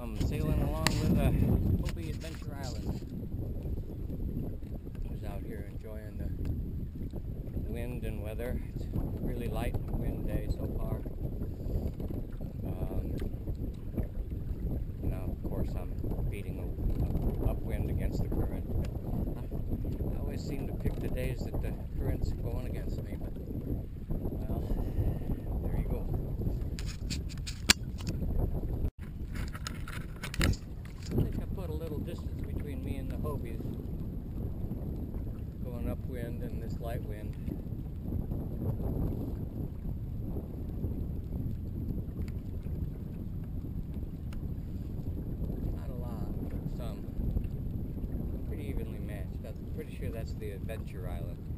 I'm sailing along with Hobie Adventure Island. I was out here enjoying the wind and weather. It's really light wind day so far. Now, of course, I'm beating upwind against the current. I always seem to pick the days that the current's going against me, but well, there you go. I think I put a little distance between me and the Hobies, going upwind and this light wind. Not a lot, but some. Pretty evenly matched. I'm pretty sure that's the Adventure Island.